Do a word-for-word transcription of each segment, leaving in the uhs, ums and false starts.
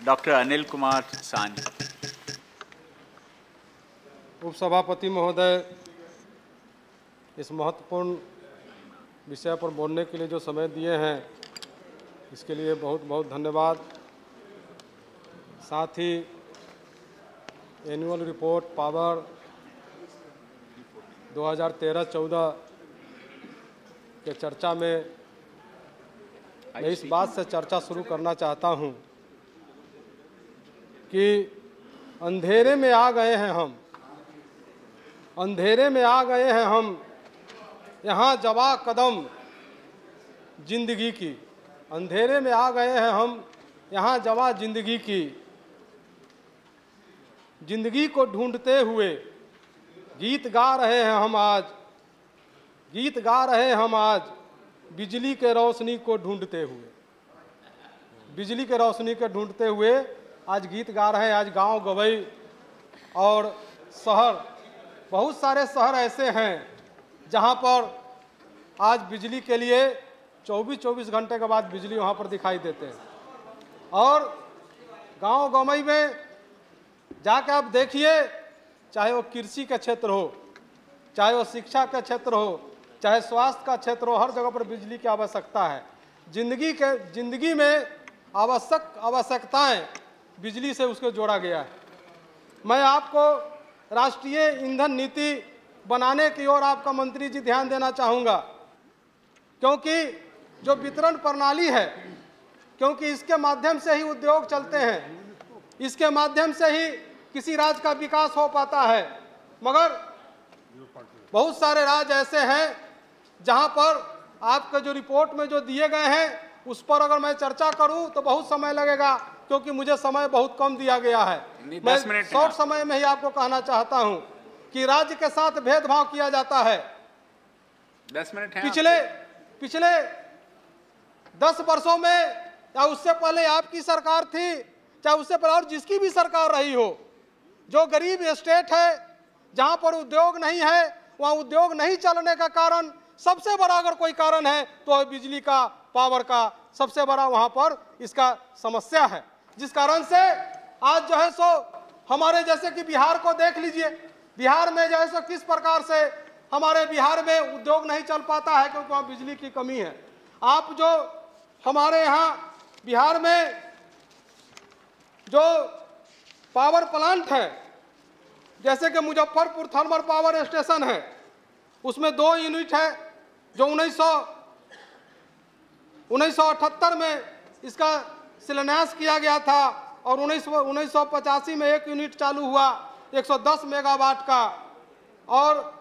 Doctor Anil Kumar सानी। उपसभापति महोदय, इस महत्वपूर्ण विषय पर बोलने के लिए जो समय दिए हैं इसके लिए बहुत बहुत धन्यवाद। साथ ही एनुअल रिपोर्ट पावर दो हज़ार तेरह चौदह के चर्चा में मैं इस बात से चर्चा शुरू करना चाहता हूं कि अंधेरे में आ गए हैं हम अंधेरे में आ गए हैं हम यहाँ जवा कदम जिंदगी की। अंधेरे में आ गए हैं हम यहाँ जवा जिंदगी की। जिंदगी को ढूंढते हुए गीत गा रहे हैं हम आज गीत गा रहे हैं हम आज बिजली के रोशनी को ढूंढते हुए बिजली के रोशनी को ढूंढते हुए आज गीत गा रहे हैं। आज गांव गवई और शहर, बहुत सारे शहर ऐसे हैं जहां पर आज बिजली के लिए चौबीस चौबीस घंटे के बाद बिजली वहां पर दिखाई देते हैं। और गांव गवई में जाकर आप देखिए, चाहे वो कृषि का क्षेत्र हो, चाहे वो शिक्षा का क्षेत्र हो, चाहे स्वास्थ्य का क्षेत्र हो, हर जगह पर बिजली की आवश्यकता है। जिंदगी के जिंदगी में आवश्यक आवश्यकताएं बिजली से उसको जोड़ा गया है। मैं आपको राष्ट्रीय ईंधन नीति बनाने की ओर आपका मंत्री जी ध्यान देना चाहूँगा, क्योंकि जो वितरण प्रणाली है, क्योंकि इसके माध्यम से ही उद्योग चलते हैं, इसके माध्यम से ही किसी राज्य का विकास हो पाता है। मगर बहुत सारे राज्य ऐसे हैं जहां पर आपके जो रिपोर्ट में जो दिए गए हैं उस पर अगर मैं चर्चा करूं तो बहुत समय लगेगा, क्योंकि मुझे समय बहुत कम दिया गया है। मैं शॉर्ट समय में ही आपको कहना चाहता हूं कि राज्य के साथ भेदभाव किया जाता है। दस मिनट है। पिछले पिछले दस वर्षों में या उससे पहले आपकी सरकार थी, चाहे उससे पहले और जिसकी भी सरकार रही हो, जो गरीब स्टेट है जहां पर उद्योग नहीं है, वहां उद्योग नहीं चलने का कारण, सबसे बड़ा अगर कोई कारण है तो बिजली का, पावर का सबसे बड़ा वहां पर इसका समस्या है। जिस कारण से आज जो है सो हमारे जैसे कि बिहार को देख लीजिए, बिहार में जो है सो किस प्रकार से हमारे बिहार में उद्योग नहीं चल पाता है, क्योंकि वहाँ बिजली की कमी है। आप जो हमारे यहाँ बिहार में जो पावर प्लांट है, जैसे कि मुजफ्फरपुर थर्मल पावर स्टेशन है, उसमें दो यूनिट है जो उन्नीस सौ उन्नीस सौ अठहत्तर में इसका शिलान्यास किया गया था, और उन्नीस उन्नीस सौ पचासी में एक यूनिट चालू हुआ एक सौ दस मेगावाट का, और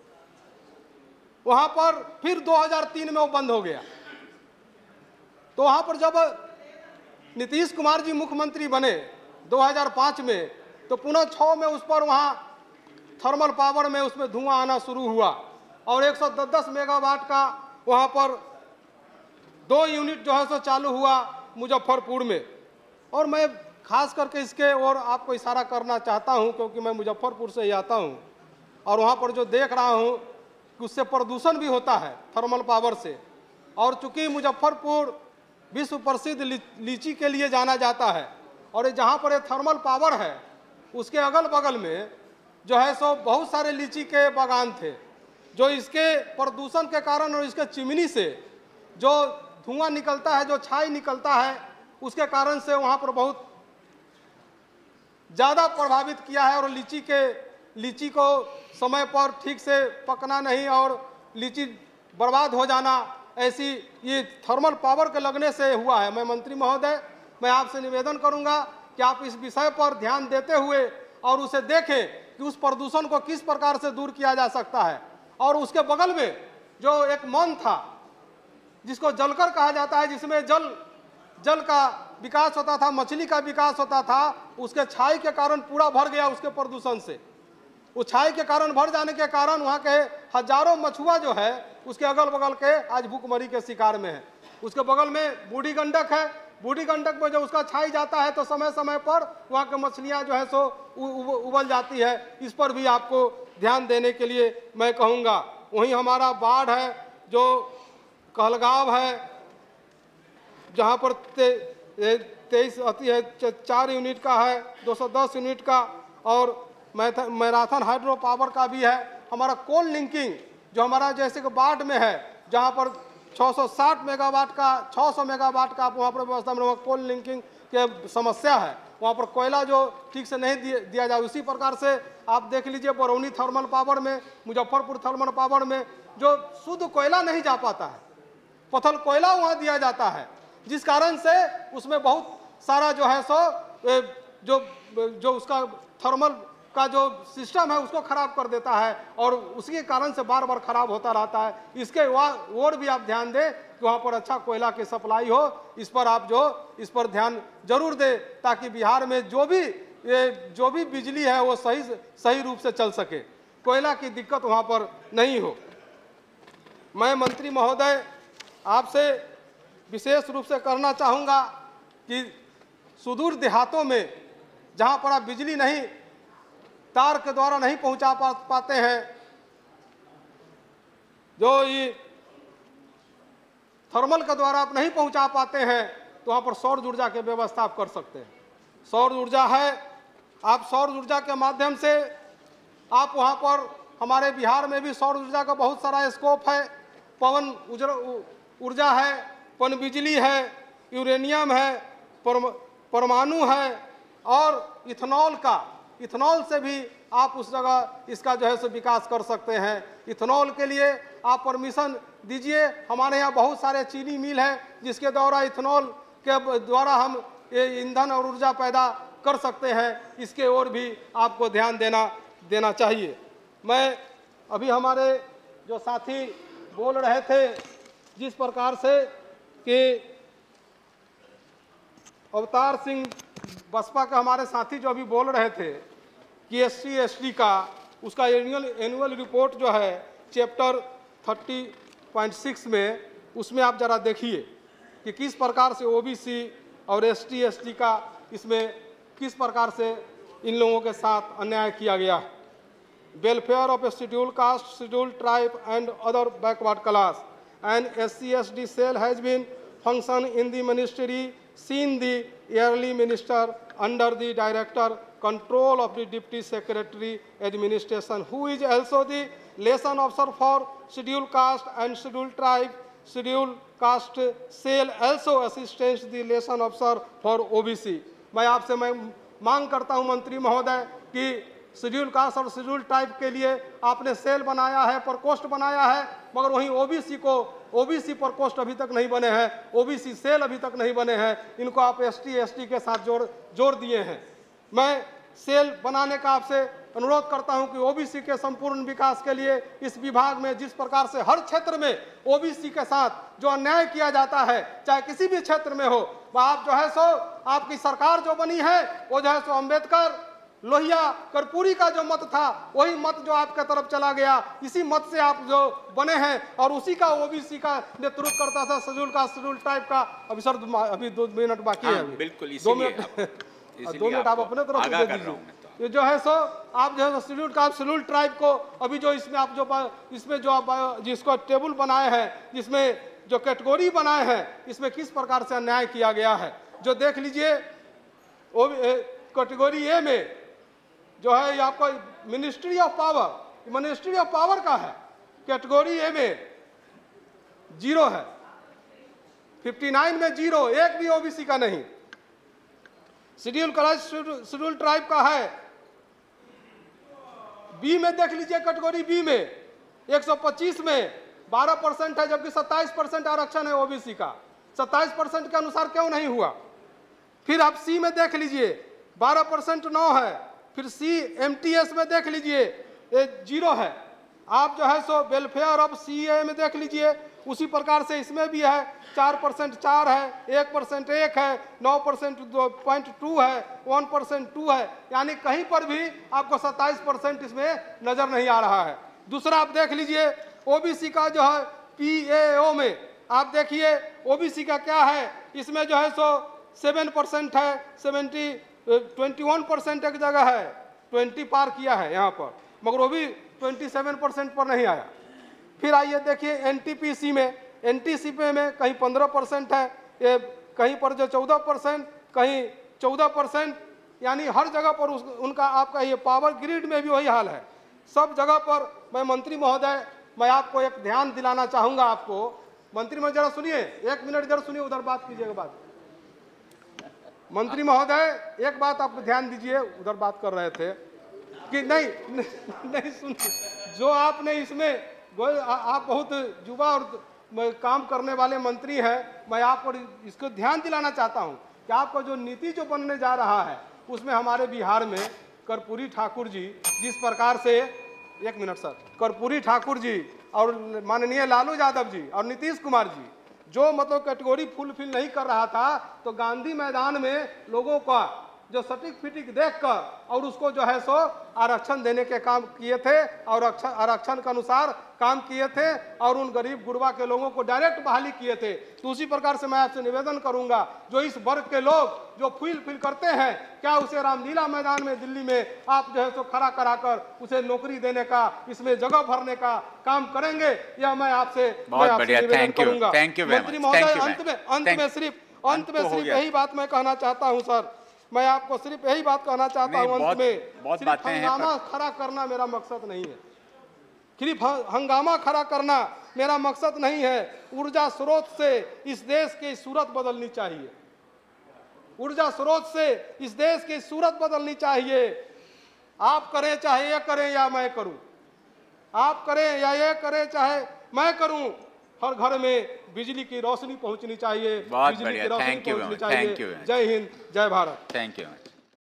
वहां पर फिर दो हज़ार तीन में वो बंद हो गया। तो वहां पर जब नीतीश कुमार जी मुख्यमंत्री बने दो हज़ार पाँच में, तो पुनः छः में उस पर वहाँ थर्मल पावर में उसमें धुआं आना शुरू हुआ, और एक सौ दस मेगावाट का वहाँ पर दो यूनिट जो है सो चालू हुआ मुजफ्फरपुर में। और मैं खास करके इसके और आपको इशारा करना चाहता हूँ, क्योंकि मैं मुजफ्फरपुर से ही आता हूँ और वहाँ पर जो देख रहा हूँ कि उससे प्रदूषण भी होता है थर्मल पावर से। और चूँकि मुजफ्फरपुर विश्व प्रसिद्ध लीची के लिए जाना जाता है, और जहाँ पर ये थर्मल पावर है उसके अगल बगल में जो है सो बहुत सारे लीची के बागान थे, जो इसके प्रदूषण के कारण और इसके चिमनी से जो धुआं निकलता है, जो छाई निकलता है, उसके कारण से वहाँ पर बहुत ज़्यादा प्रभावित किया है। और लीची के लीची को समय पर ठीक से पकना नहीं और लीची बर्बाद हो जाना, ऐसी ये थर्मल पावर के लगने से हुआ है। मैं मंत्री महोदय, मैं आपसे निवेदन करूंगा कि आप इस विषय पर ध्यान देते हुए और उसे देखें कि उस प्रदूषण को किस प्रकार से दूर किया जा सकता है। और उसके बगल में जो एक मन था जिसको जलकर कहा जाता है, जिसमें जल जल का विकास होता था, मछली का विकास होता था, उसके छाई के कारण पूरा भर गया उसके प्रदूषण से। उस छाई के कारण भर जाने के कारण वहाँ के हजारों मछुआ जो है उसके अगल बगल के आज भूखमरी के शिकार में है। उसके बगल में बूढ़ी गंडक है, बूढ़ी गंडक में जब उसका छाई जाता है तो समय समय पर वहाँ के मछलियाँ जो है सो उबल जाती है। इस पर भी आपको ध्यान देने के लिए मैं कहूँगा। वहीं हमारा बाढ़ है, जो कहलगांव है, जहाँ पर तेईस आती है, चार यूनिट का है, दो सौ दस यूनिट का, और मैराथन हाइड्रो पावर का भी है। हमारा कोल लिंकिंग जो हमारा जैसे कि बाढ़ में है, जहाँ पर छह सौ साठ मेगावाट का छह सौ मेगावाट का वहाँ पर व्यवस्था में कोल लिंकिंग के समस्या है, वहाँ पर कोयला जो ठीक से नहीं दिया जाए। उसी प्रकार से आप देख लीजिए बरौनी थर्मल पावर में, मुजफ्फरपुर थर्मल पावर में जो शुद्ध कोयला नहीं जा पाता है, पथल कोयला वहाँ दिया जाता है, जिस कारण से उसमें बहुत सारा जो है सो जो जो उसका थर्मल का जो सिस्टम है उसको खराब कर देता है, और उसके कारण से बार बार खराब होता रहता है। इसके और भी आप ध्यान दें कि वहाँ पर अच्छा कोयला की सप्लाई हो, इस पर आप जो इस पर ध्यान जरूर दें, ताकि बिहार में जो भी ये जो भी बिजली है वो सही सही रूप से चल सके, कोयला की दिक्कत वहाँ पर नहीं हो। मैं मंत्री महोदय आपसे विशेष रूप से करना चाहूँगा कि सुदूर देहातों में जहाँ पर आप बिजली नहीं तार के द्वारा नहीं पहुँचा पा, पाते हैं, जो ये थर्मल के द्वारा आप नहीं पहुँचा पाते हैं, तो वहाँ पर सौर ऊर्जा की व्यवस्था आप कर सकते हैं। सौर ऊर्जा है, आप सौर ऊर्जा के माध्यम से आप वहाँ पर हमारे बिहार में भी सौर ऊर्जा का बहुत सारा स्कोप है। पवन ऊर्जा है, पन बिजली है, यूरेनियम है, परमाणु है, और इथेनॉल का इथेनॉल से भी आप उस जगह इसका जो है सो विकास कर सकते हैं। इथेनॉल के लिए आप परमिशन दीजिए। हमारे यहाँ बहुत सारे चीनी मिल हैं जिसके द्वारा इथेनॉल के द्वारा हम ये ईंधन और ऊर्जा पैदा कर सकते हैं। इसके ओर भी आपको ध्यान देना देना चाहिए। मैं अभी हमारे जो साथी बोल रहे थे जिस प्रकार से कि अवतार सिंह बसपा के हमारे साथी जो अभी बोल रहे थे कि एस सी एस टी का उसका एनुअल एनुअल रिपोर्ट जो है चैप्टर थर्टी पॉइंट सिक्स में, उसमें आप जरा देखिए कि किस प्रकार से ओ बी सी और एस टी एस टी का इसमें किस प्रकार से इन लोगों के साथ अन्याय किया गया है। Welfare of a schedule caste, schedule tribe and other backward class and S C S D cell has been function in the ministry since the yearly minister under the director control of the deputy secretary administration, who is also the liaison officer for scheduled caste and scheduled tribe. Scheduled caste cell also assists the liaison officer for O B C. मैं आपसे मैं मांग करता हूं मंत्री महोदय कि schedule caste और शेड्यूल ट्राइब के लिए आपने सेल बनाया है, प्रकोष्ठ बनाया है, मगर वहीं ओबीसी को ओबीसी प्रकोष्ठ अभी तक नहीं बने हैं, ओबीसी सेल अभी तक नहीं बने हैं। इनको आप एसटी एसटी के साथ जोड़ जोड़ दिए हैं। मैं सेल बनाने का आपसे अनुरोध करता हूं कि ओबीसी के संपूर्ण विकास के लिए इस विभाग में जिस प्रकार से हर क्षेत्र में ओबीसी के साथ जो अन्याय किया जाता है, चाहे किसी भी क्षेत्र में हो, वह आप जो है सो आपकी सरकार जो बनी है वो जो है सो अम्बेडकर लोहिया कर्पूरी का जो मत था वही मत जो आपके तरफ चला गया, इसी मत से आप जो बने हैं और उसी का ओबीसी का नेतृत्व करता था, शेड्यूल का शेड्यूल टाइप का। अभी सर अभी दो मिनट बाकी है, बिल्कुल दो मिनट दो मिनट आप अपने तरफ से दे दीजिए। ये जो है सो आप जो है शेड्यूल का शेड्यूल ट्राइब को अभी जो इसमें आप जो इसमें जो आप जिसको टेबल बनाए हैं, जिसमें जो कैटेगरी बनाए हैं, इसमें किस प्रकार से अन्याय किया गया है जो देख लीजिए। कैटेगरी ए में जो है ये आपका ministry of power, ministry of power का है, कैटेगरी ए में जीरो है, उनसठ में जीरो, एक भी ओबीसी का नहीं। शेड्यूल कास्ट शेड्यूल ट्राइब का है, बी में देख लीजिए, कैटेगरी बी में एक सौ पच्चीस में बारह परसेंट है, जबकि सत्ताईस परसेंट आरक्षण है ओबीसी का। सत्ताईस परसेंट के अनुसार क्यों नहीं हुआ? फिर आप सी में देख लीजिए, बारह परसेंट नौ है। फिर सी एमटीएस में देख लीजिए जीरो है। आप जो है सो वेलफेयर ऑफ सी ए में देख लीजिए, उसी प्रकार से इसमें भी है, चार परसेंट चार है, एक परसेंट एक है, नौ परसेंट पॉइंट टू है, वन परसेंट टू है, यानी कहीं पर भी आपको सत्ताईस परसेंट इसमें नजर नहीं आ रहा है। दूसरा आप देख लीजिए ओबीसी का जो है पीएओ में आप देखिए ओबीसी का क्या है, इसमें जो है सो सेवन परसेंट है, सेवेंटी ट्वेंटी वन परसेंट एक जगह है, ट्वेंटी पार किया है यहाँ पर, मगर वो भी ट्वेंटी सेवन परसेंट पर नहीं आया। फिर आइए देखिए एनटीपीसी में, एनटीसीपी में कहीं पंद्रह परसेंट है, ये कहीं पर जो चौदह परसेंट, कहीं चौदह परसेंट, यानी हर जगह पर उस, उनका आपका ये पावर ग्रिड में भी वही हाल है। सब जगह पर मैं मंत्री महोदय, मैं आपको एक ध्यान दिलाना चाहूँगा आपको, मंत्री महोदय जरा सुनिए, एक मिनट जरा सुनिए, उधर बात कीजिएगा बात। मंत्री महोदय एक बात आप ध्यान दीजिए, उधर बात कर रहे थे कि नहीं नहीं, नहीं सुनिए, जो आपने इसमें आप बहुत युवा और काम करने वाले मंत्री हैं, मैं आपको इसको ध्यान दिलाना चाहता हूं कि आपका जो नीति जो बनने जा रहा है उसमें हमारे बिहार में कर्पूरी ठाकुर जी जिस प्रकार से, एक मिनट सर, कर्पूरी ठाकुर जी और माननीय लालू यादव जी और नीतीश कुमार जी जो मतलब कैटेगरी फुलफिल नहीं कर रहा था, तो गांधी मैदान में लोगों का जो सटीक फिटिक देखकर और उसको जो है सो आरक्षण देने के काम किए थे और आरक्षण के अनुसार काम किए थे और उन गरीब गुरबा के लोगों को डायरेक्ट बहाली किए थे। तो उसी प्रकार से मैं आपसे निवेदन करूंगा, जो इस वर्ग के लोग जो फील फील करते हैं, क्या उसे रामलीला मैदान में दिल्ली में आप जो है सो खड़ा कराकर उसे नौकरी देने का, इसमें जगह भरने का काम करेंगे, यह मैं आपसे निवेदन करूंगा। मंत्री महोदय, अंत में अंत में सिर्फ अंत में सिर्फ यही बात मैं कहना चाहता हूँ सर, मैं आपको सिर्फ यही बात कहना चाहता हूं अंत में, सिर्फ हंगामा खड़ा करना मेरा मकसद नहीं है, सिर्फ हंगामा खड़ा करना मेरा मकसद नहीं है। ऊर्जा स्रोत से इस देश की सूरत बदलनी चाहिए, ऊर्जा स्रोत से इस देश की सूरत बदलनी चाहिए। आप करें चाहे ये करें या मैं करूं, आप करें या ये करें चाहे मैं करूं, हर घर में बिजली की रोशनी पहुंचनी चाहिए, बिजली की रोशनी पहुंचनी चाहिए। जय हिंद, जय भारत। Thank you.